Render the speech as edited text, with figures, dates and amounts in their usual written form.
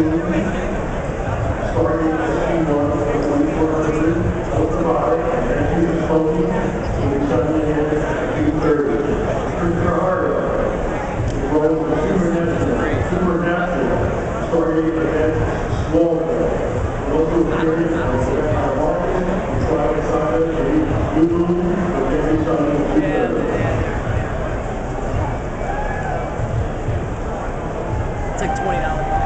starting at 61 for 2400, open by, and she was smoking, and we suddenly hit at 230. Christopher Harder, role of Supernatural, starting at Walter. Also appearing on Martin, Cloud Side, and Lulu, and Jamie Simon, 230. It's like $20.